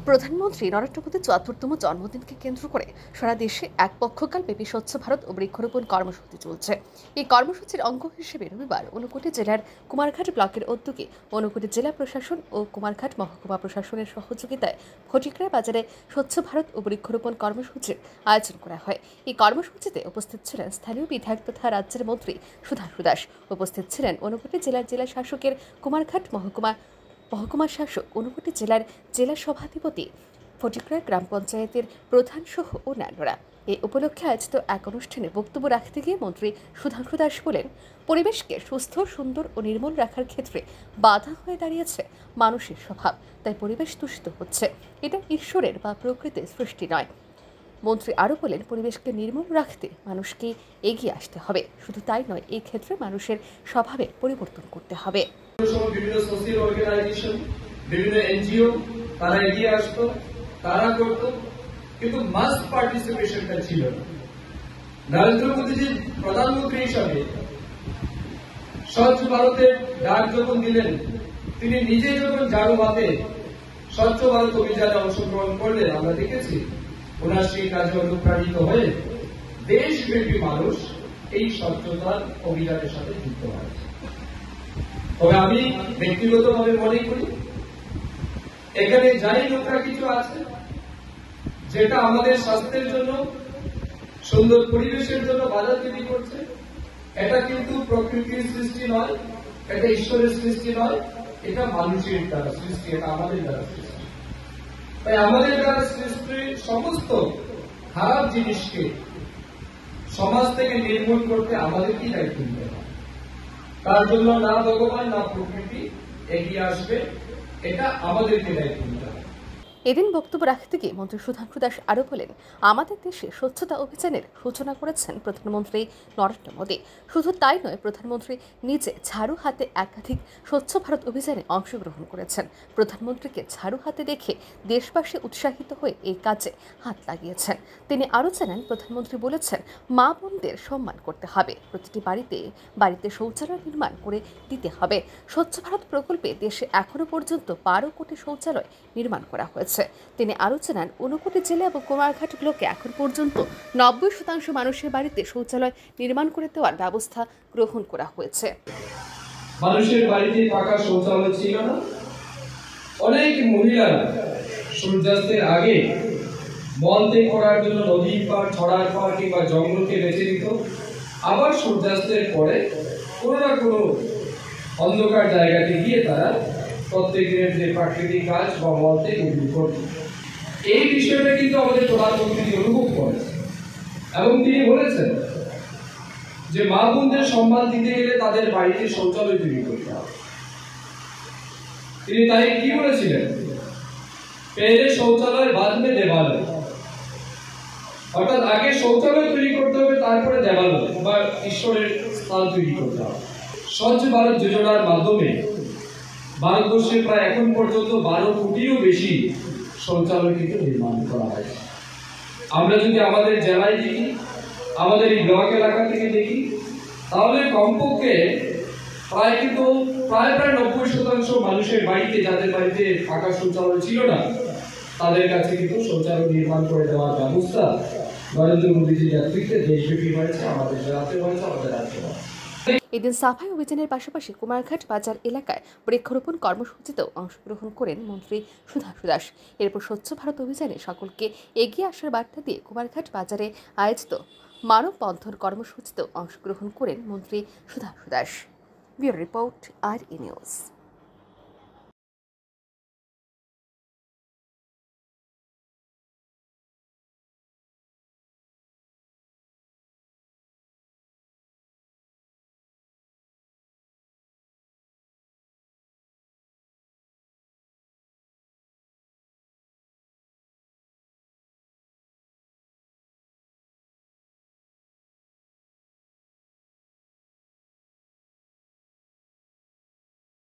প্রধানমন্ত্রী নরেন্দ্র মোদীর ৭৪তম জন্মদিনকে কেন্দ্র করে সারা দেশে এক পক্ষকাল ব্যাপী স্বচ্ছ ভারত ও বৃক্ষরোপণ কর্মসূচি চলছে। এই কর্মসূচির অঙ্গ হিসেবে রবিবার ঊনকোটি জেলার কুমারঘাট ব্লকের উদ্যোগে ঊনকোটি জেলা প্রশাসন ও কুমারঘাট মহকুমা প্রশাসনের সহযোগিতায় ফটিকরা বাজারে স্বচ্ছ ভারত ও বৃক্ষরোপণ কর্মসূচির আয়োজন করা হয়। এই কর্মসূচিতে উপস্থিত ছিলেন স্থানীয় বিধায়ক তথা রাজ্যের মন্ত্রী সুধাংশু দাস। উপস্থিত ছিলেন ঊনকোটি জেলার জেলা শাসকের কুমারঘাট মহকুমা শাসক, ঊনকোটি জেলার জেলা সভাধিপতি, ফটিকরা গ্রাম পঞ্চায়েতের প্রধান সহ অন্যান্যরা। এই উপলক্ষে আয়োজিত এক অনুষ্ঠানে বক্তব্য রাখতে গিয়ে মন্ত্রী সুধাংশু দাস বলেন, পরিবেশকে সুস্থ, সুন্দর ও নির্মল রাখার ক্ষেত্রে বাধা হয়ে দাঁড়িয়েছে মানুষের স্বভাব। তাই পরিবেশ দূষিত হচ্ছে। এটা ঈশ্বরের বা প্রকৃতির সৃষ্টি নয়। মন্ত্রী আরও বলেন, পরিবেশকে নির্মল রাখতে মানুষকে এগিয়ে আসতে হবে। শুধু তাই নয়, এই ক্ষেত্রে মানুষের স্বভাবের পরিবর্তন করতে হবে। বিভিন্ন সোশিয়াল অর্গানাইজেশন, বিভিন্ন এনজিও তারা এগিয়ে আসতো, তারা করতো, কিন্তু মাস পার্টিসিপেশনটা ছিল না। নরেন্দ্র মোদীজি প্রধানমন্ত্রী হিসাবে স্বচ্ছ ভারতের ডাক যখন দিলেন, তিনি নিজে যখন ঝাড়ু হাতে স্বচ্ছ ভারত অভিযানে অংশগ্রহণ করলেন, আমরা দেখেছি ওনার সেই কাজে অনুপ্রাণিত হয়ে দেশব্যাপী মানুষ এই স্বচ্ছতার অভিযানের সাথে যুক্ত হয়। তবে আমি ব্যক্তিগতভাবে মনে করি, এখানে যাই নোংরা কিছু আছে যেটা আমাদের স্বাস্থ্যের জন্য, সুন্দর পরিবেশের জন্য বাধা তৈরি করছে, এটা কিন্তু প্রকৃতির সৃষ্টি নয়, এটা ঈশ্বরের সৃষ্টি নয়, এটা মানুষের দ্বারা সৃষ্টি, এটা আমাদের দ্বারা সৃষ্টি। তাই আমাদের দ্বারা সৃষ্টি সমস্ত খারাপ জিনিসকে সমাজ থেকে নির্মূল করতে আমাদেরকেই দায়িত্ব নিতে হবে। তার জন্য না ভগবান না প্রকৃতি এগিয়ে আসবে, এটা আমাদেরকে দায়িত্ব নিতে হবে। এদিন বক্তব্য রাখতে গিয়ে মন্ত্রী সুধাংশু দাস আরও বলেন, আমাদের দেশে স্বচ্ছতা অভিযানের সূচনা করেছেন প্রধানমন্ত্রী নরেন্দ্র মোদী। শুধু তাই নয়, প্রধানমন্ত্রী নিজে ঝাড়ু হাতে একাধিক স্বচ্ছ ভারত অভিযানে অংশগ্রহণ করেছেন। প্রধানমন্ত্রীকে ঝাড়ু হাতে দেখে দেশবাসী উৎসাহিত হয়ে এই কাজে হাত লাগিয়েছেন। তিনি আরও জানান, প্রধানমন্ত্রী বলেছেন, মা বোনদের সম্মান করতে হবে, প্রতিটি বাড়িতে শৌচালয় নির্মাণ করে দিতে হবে। স্বচ্ছ ভারত প্রকল্পে দেশে এখনো পর্যন্ত 12 কোটি শৌচালয় নির্মাণ করা হয়েছে। তিনি আরও জানান, ঊনকোটি জেলা এবং কুমারঘাট ব্লকে এখন পর্যন্ত 90% মানুষের বাড়িতে শৌচালয় নির্মাণ করে দেওয়ার ব্যবস্থা গ্রহণ করা হয়েছে। মানুষের বাড়িতে পাকা শৌচালয় ছিল না। অনেক মহিলারা সূর্যাস্তের আগে মলত্যাগ করার জন্য নদীর পার, ছড়ার পার কিংবা জঙ্গলকে বেছে নিত। আবার সূর্যাস্তের পরে কোনো না কোনো অন্ধকার জায়গাতে গিয়ে তারা প্রত্যেক দিনের যে প্রাকৃতিক কাজ বা মলত্যাগ এগুলি করত। এই বিষয়টা কিন্তু আমাদের প্রধানমন্ত্রী অনুভব করেছেন এবং তিনি বলেছেন যে মা বোনদের সম্মান দিতে গেলে তাদের বাড়িতে শৌচালয় তৈরি করতে হবে। তিনি তাই কি বলেছিলেন, পেলে শৌচালয় বাদ মে দেবালয়, অর্থাৎ আগে শৌচালয় তৈরি করতে হবে, তারপরে দেবালয় বা ঈশ্বরের স্থান তৈরি করতে হবে। স্বচ্ছ ভারত যোজনার মাধ্যমে ভারতবর্ষে প্রায় এখন পর্যন্ত 12 কোটিরও বেশি শৌচালয় কিন্তু নির্মাণ করা হয়েছে। আমরা যদি আমাদের জেলায় দেখি, আমাদের এই ব্লক এলাকা থেকে দেখি, তাহলে কমপক্ষে প্রায় 90% মানুষের বাড়িতে, যাদের বাড়িতে পাকা শৌচালয় ছিল না, তাদের কাছে কিন্তু শৌচালয় নির্মাণ করে দেওয়ার ব্যবস্থা নরেন্দ্র মোদীজির নেতৃত্বে দেশব্যাপী হয়েছে, আমাদের জেলাতে হয়েছে, আমাদের রাজ্যে হয়েছে। এদিন সাফাই অভিযানের পাশাপাশি কুমারঘাট বাজার এলাকায় বৃক্ষরোপণ কর্মসূচিতেও অংশগ্রহণ করেন মন্ত্রী সুধাংশু দাস। এরপর স্বচ্ছ ভারত অভিযানে সকলকে এগিয়ে আসার বার্তা দিয়ে কুমারঘাট বাজারে আয়োজিত মানববন্ধন কর্মসূচিতেও অংশগ্রহণ করেন মন্ত্রী Sudhanshu Das. Bureau report, RE news.